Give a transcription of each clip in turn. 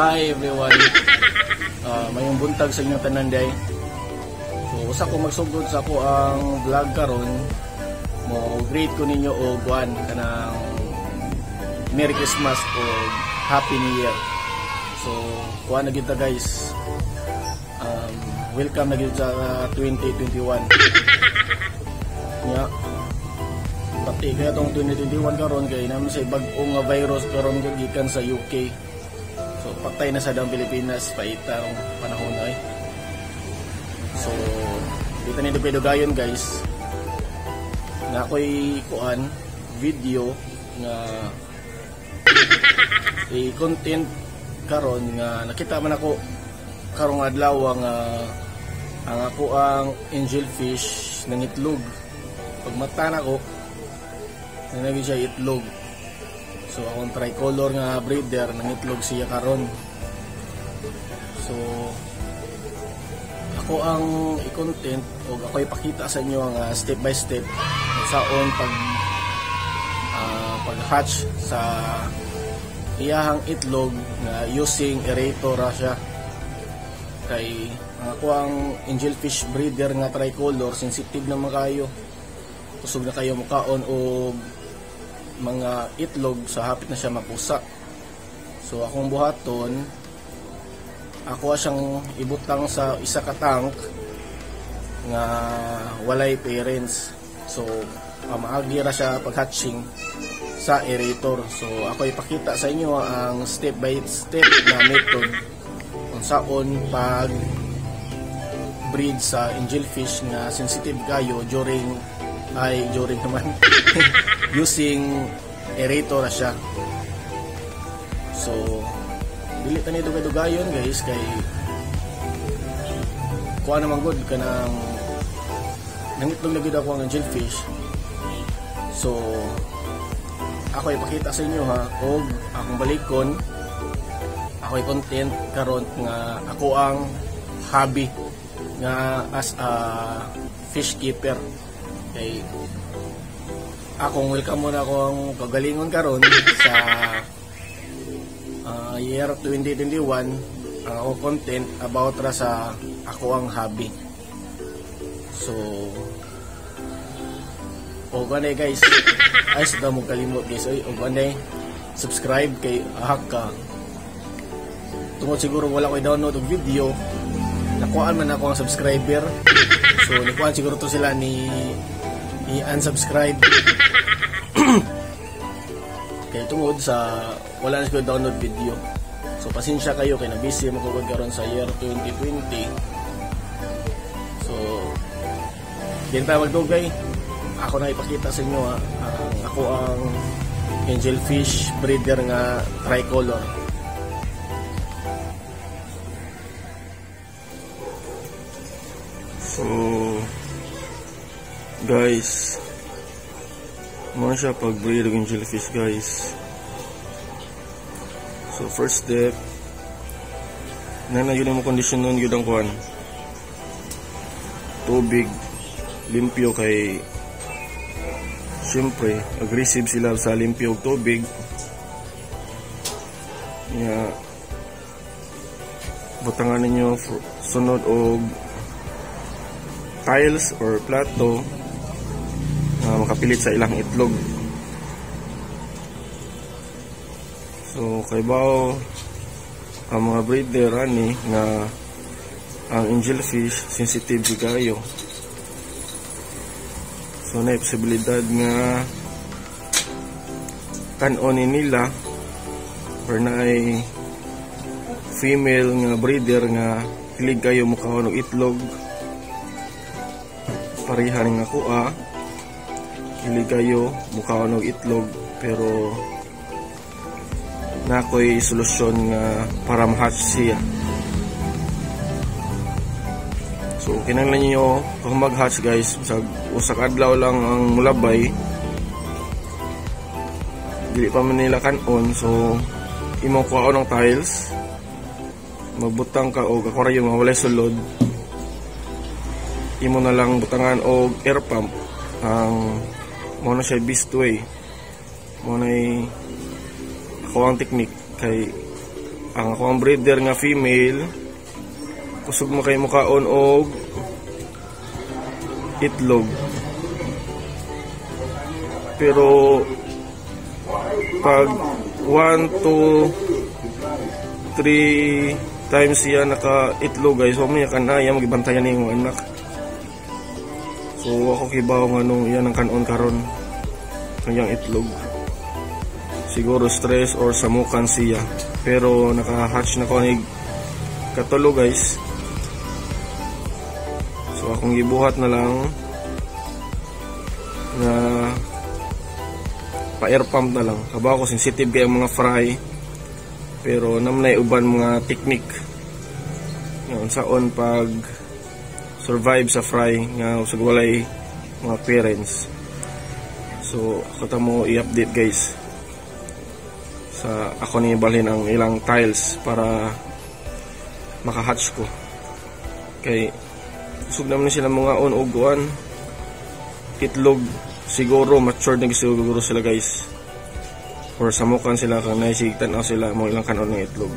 Hi everyone. Mayong buntag sa inyong tanan day. So usa ko magsugod sa ako ang vlog karon. Mo greet ko ninyo og buwan kanang Merry Christmas o Happy New Year. So kuha na kita guys. Welcome na gid sa 2021. Nya pati kaya tong 2021 karon kay naman sa bag-ong nga virus karon gikan sa UK. So patay na sa daang Pilipinas paita ang panahon ay. So dito ni Dupedo gayon guys. Na ako'y kuan video nga content karon nga nakita man ako karong adlaw nga ang ako ang angelfish nangitlog. Pagmata na ko nanagi siya itlog. So akong tricolor nga breeder nangitlog siya karon. So ako ang i-content o ako ipakita sa inyo ang step by step saon pag-hatch sa iyahang itlog nga using aerator siya. Kay ako ang angelfish breeder nga tricolor, sensitive na makayo. Kusog na kayo mukaon o mga itlog sa hapit na siya mapusa. So akong buhaton, ako siyang ibutang sa isa ka tank nga walay parents. So maagi ra siya pag-hatching sa aerator. So ako ipakita sa inyo ang step by step na method kung saan pag breed sa angelfish nga sensitive kayo during naman using aerator siya. So dili ta ni dugay-dugayon guys kay kuha naman good ka ng nangitlog na gid ako ang angelfish. So ako ipakita sa inyo ha og akong balikon ako content karon nga ako ang hobby nga as a fish keeper. Kay akong welcome muna akong kagalingon karon sa year 2021 ang ako content about ra sa ako ang hobby. So o ganay guys ay sa mo kalimot guys o ganay subscribe kay ahaka tungod siguro wala ko i-download og video nakuhaan man ako ang subscriber. So nakuhaan siguro to sila ni unsubscribe kaya tungod sa wala na siguro download video. So pasensya kayo kay na busy makugod karon sa year 2020. So din tayo magdugay. Ako na ipakita sa inyo ako ang angelfish breeder nga tricolor. So guys, mo siya pag-breed ng angelfish guys. So first step na yun mo kondisyon nun yun ang kuhan tubig limpyo kay siyempre aggressive sila sa limpyo og tubig nga butangan ninyo sunod og tiles or plato na makapilit sa ilang itlog. So kay bao ang mga breeder ani nga ang angelfish sensitive kayo. So na posibilidad nga kanon nila or na ay female nga breeder nga pilig kayo mukaon og itlog parihan nga kuha pilig kayo mukaon og itlog pero na ako'y solusyon nga para ma-hatch siya. So kinahanglan niyo kung mag-hatch guys sa usak adlaw lang ang mulabay dili pa man nila kanon. So imong kuhaon ng tiles magbutang ka og ako ra yung mawalay sulod imo na lang butangan og air pump ang mo na siya beast way mo na ako ang technique kay ang akong breeder nga female kusog mo kay mukaon og itlog, pero pag 1 to 3 times siya naka itlog guys, so may kanaya magibantayan ni mo anak. So ako kibaw nga nung yan ang kanon karon kanyang itlog, siguro stress or samukan siya, pero naka-hatch na ko ni katulo guys. So akong gibuhat na lang na pa-air pump na lang, kaba ko sensitive kay mga fry, pero namnay uban mga technique nga unsaon pag survive sa fry nga usag walay mga parents. So ako mo i-update guys sa ako ni balhin ang ilang tiles para maka-hatch ko, kay usog naman sila mga on-uguan itlog, siguro matured na siguro sila guys, or samukan sila kung naisigtan na sila mga ilang kanon ng itlog.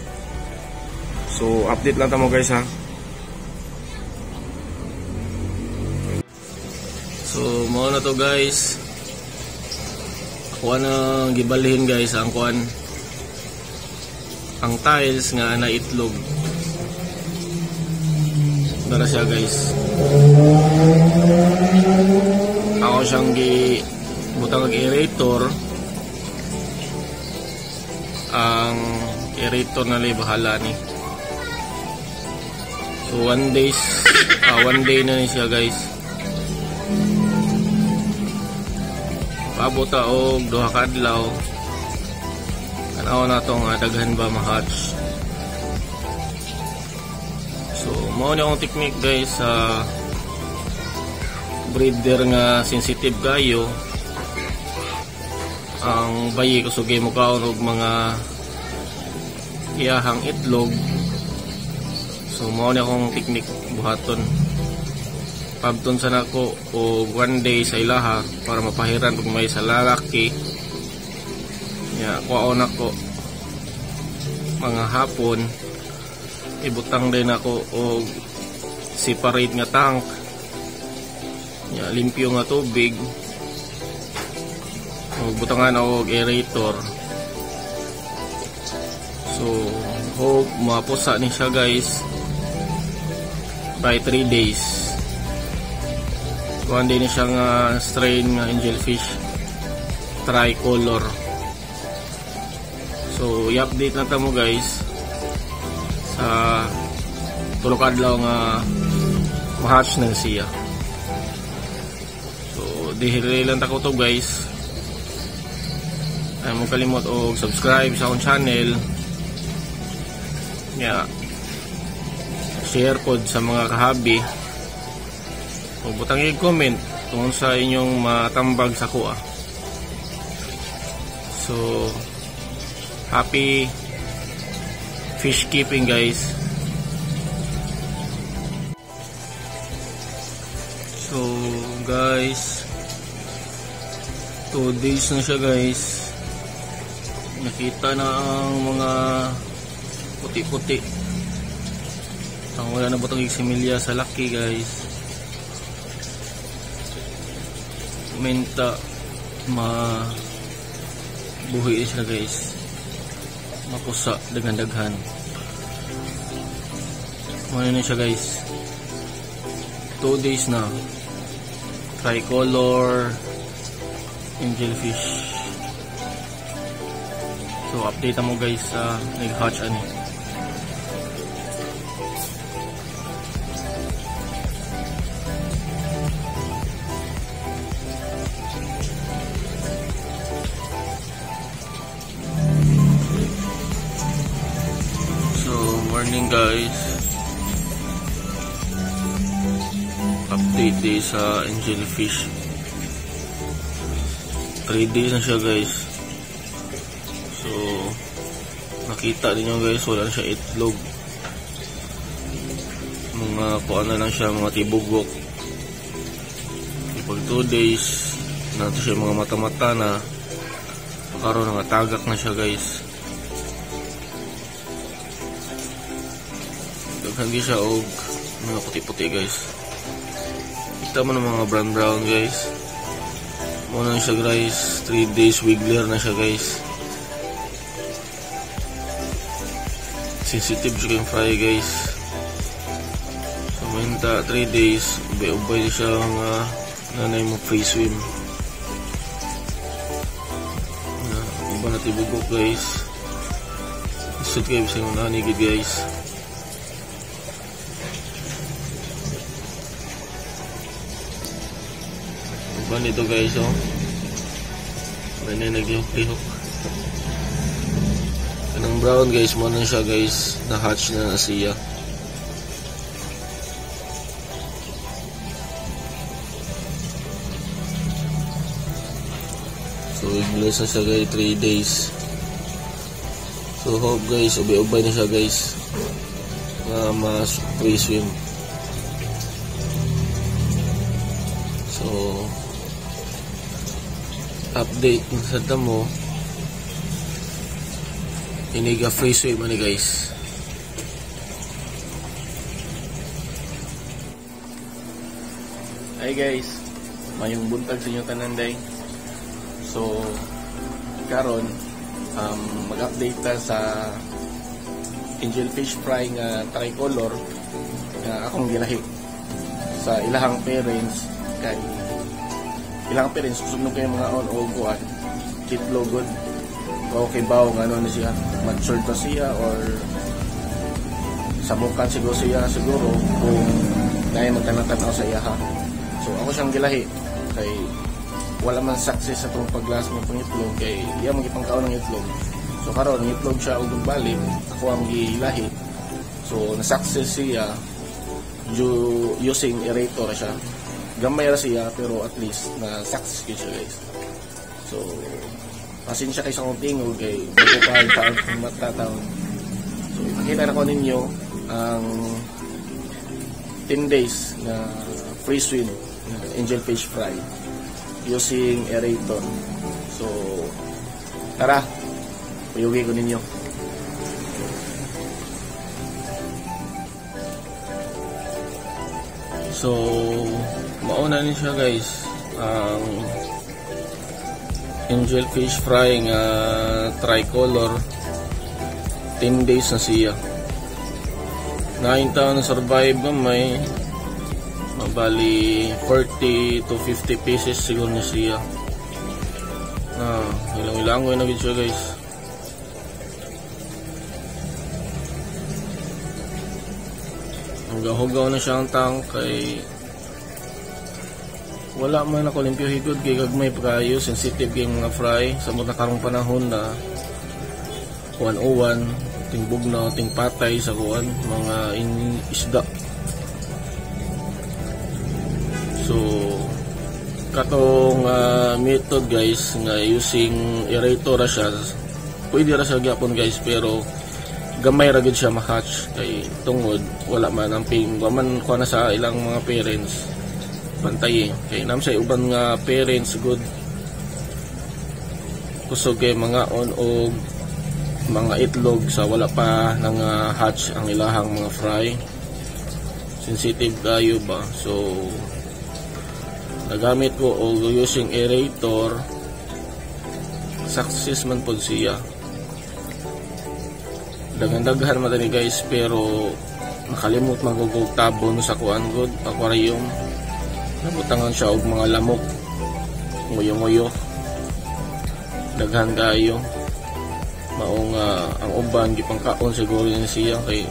So update lang tamo guys ha. So mo na to guys, kuha na gibalhin guys ang kuan, ang tiles nga na itlog dara siya guys. Ako siyang butang ng aerator, ang aerator na lay bahala ni. So one day na ni siya guys, paabot ta og 2 ka adlaw tanaw na to nga daghan ba ma-hatch. So mao ni akong technique guys sa breeder nga sensitive kayo, ang bayi ko sugay mo kaon og mga iyahang itlog. So mao ni akong technique buhaton, pabton sa nako o 1 day sa ilaha para mapahiran pag may sa lalaki nya kuwaon ako mga hapon, ibutang din ako og separate nga tank nya limpyo nga tubig, butangan ako og aerator. So hope mapusa ni siya guys by 3 days. One day ni siya nga strain nga angelfish tricolor. So i-update na tamo guys sa tulok adlaw nga ma-hatch na siya. So dihili lang ta ko to guys, ay mo kalimot og subscribe sa akong channel nya share pod sa mga kahabi, o butang i-comment tungkol sa inyong matambag sa kuha. So happy fish keeping guys. So guys, 2 days na siya guys, nakita na ang mga puti-puti, ang wala na butang igsimilya sa laki guys. Menta mabuhi siya guys, mapusa daghan-daghan. Ano na siya guys, 2 days na, tricolor angelfish. So update mo guys sa nag-hatch ani. Morning guys, update day sa angelfish. 3 days na siya guys. So nakita ninyo guys, wala na siya itlog, mga kuha na lang siya, mga tibugok. Pag 2 days nato siya mga mata-mata na, karon nga tagak na siya guys. daghan siya og mga puti-puti guys. Kita mo ng mga brown guys. Muna na siya guys, 3 days wiggler na siya guys. Sensitive siya yung fry guys. Samanta 3 days, ubay siya nga nanay mo free swim. Iba na tibugok guys. Isod kayo sa mga nanigid guys. Iba nito guys oh. May naglihok-lihok. Kanang brown guys, mo na siya guys, na-hatch na siya. So iglas na siya guys, 3 days. So hope guys, ubay-ubay na siya guys, mas free swim. So update sa damo, iniga free swim man guys. Hi guys, mayong buntag sa inyo tanan day. So karon mag-update ta sa angelfish fry nga tricolor nga akong gilahi sa ilahang parents. Kay ilang parents susubnog kayo mga on o buwan itlog good okay ba o ano na siya mature to siya or samukan siguro kung dahil magtanatanaw sa iya ha. So ako siyang gilahi kay wala man success sa itong paglas ng itlog kay iya magipangkaon ng itlog. So karon itlog siya ug balik ako ang gilahi. So na success siya using aerator siya. Gamay ra siya pero at least na success siya guys. So pasensya kay sa akong tingog kay bukuhan sa akong matataon. So ipakita na ko ninyo ang 10 days na free swim na angelfish fry using aerator. So tara, payugi ko ninyo. So mauna ni siya guys ang angelfish fry nga tricolor. 10 days na siya. 9 taon na survive gamay. Mabali 40 to 50 pieces siguro na siya. Ilang-ilangoy na siya guys. Hugaw na siya ang tank kay wala man ako limpyo higod kay gagmay pagkayo sensitive kay mga fry sa mga karong panahon na 101 tingbog na ting patay sa kuan mga isda. So katong method guys nga using aerator ra siya, pwede ra siya gyapon guys pero gamay ra gid siya ma-hatch kay tungod wala man ang ping man kuha na sa ilang mga parents bantay kay nam say uban nga parents good kusog kay mga on og mga itlog sa wala pa nang hatch ang ilahang mga fry sensitive kayo ba. So nagamit ko og using aerator, success man pod siya. Daghan-daghan man tani guys pero nakalimot magugog tabon sa kuan good aquarium. Nabutangan siya og mga lamok, nguyo-nguyo, daghan kayo. Maong ang uban gipangkaon siguro ni siya kay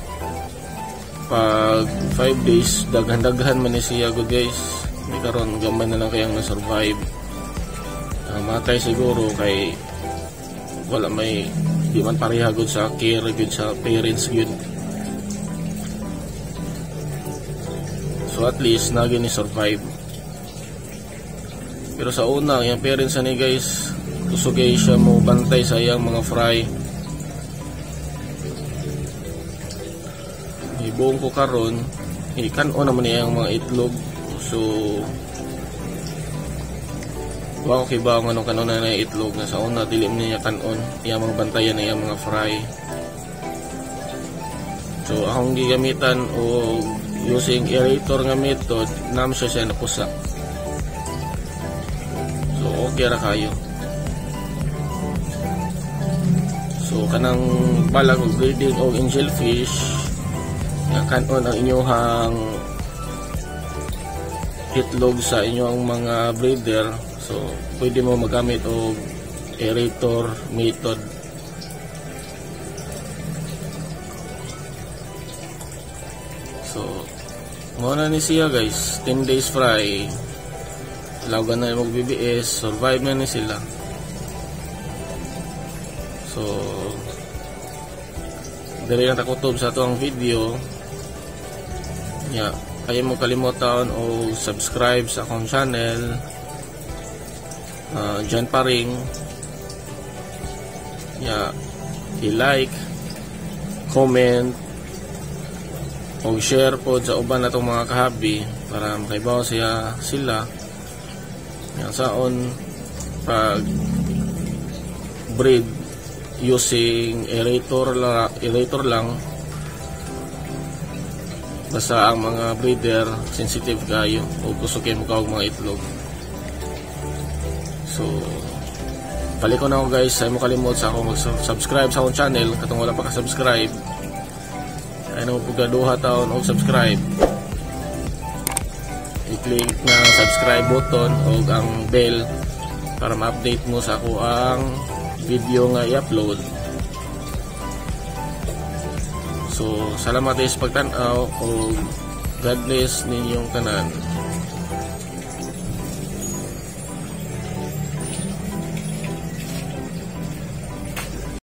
pag 5 days daghan-daghan man ni siya good guys. Di karon gamay na lang kayang na-survive. Matay siguro kay wala may di man pareha good sa care good sa parents good. So at least naging ni survive. Pero sa una yung parents ani guys kusugay siya mo bantay sa iyang mga fry. Ibuong ko karon ikanon naman iyang mga itlog. So wa ko kiba ang anong kanon na itlog nga sa una dilim niya kanon iyang mga bantayan na iyang mga fry. So akong gigamitan o using aerator nga method, naman siya napusa. So okay ra kayo. So kanang balag og breeding og angelfish nga kanon ang inyong itlog sa inyong mga breeder, so pwede mo magamit og aerator method. So muna ni siya guys, 10 days fry, lawan na yung BBS, survive na ni sila. So dili na takutob sa ito ang video. Kaya mo kalimutan o subscribe sa akong channel. Dyan pa rin i-like, comment o share po sa uban na itong mga kahabi para makaibaw sila saon pag breed using aerator lang. Basta ang mga breeder sensitive kayo o gusto kayo mukha og mga itlog. So balik ko na ako guys, ay mo kalimot sa ako mag-subscribe sa akong channel katong wala pa ka-subscribe. Ay na mo pagkaduha taon og subscribe. I-click na subscribe button o ang bell para ma-update mo sa ako ang video nga i-upload. So salamat sa pagtanaw o God bless ninyong tanan.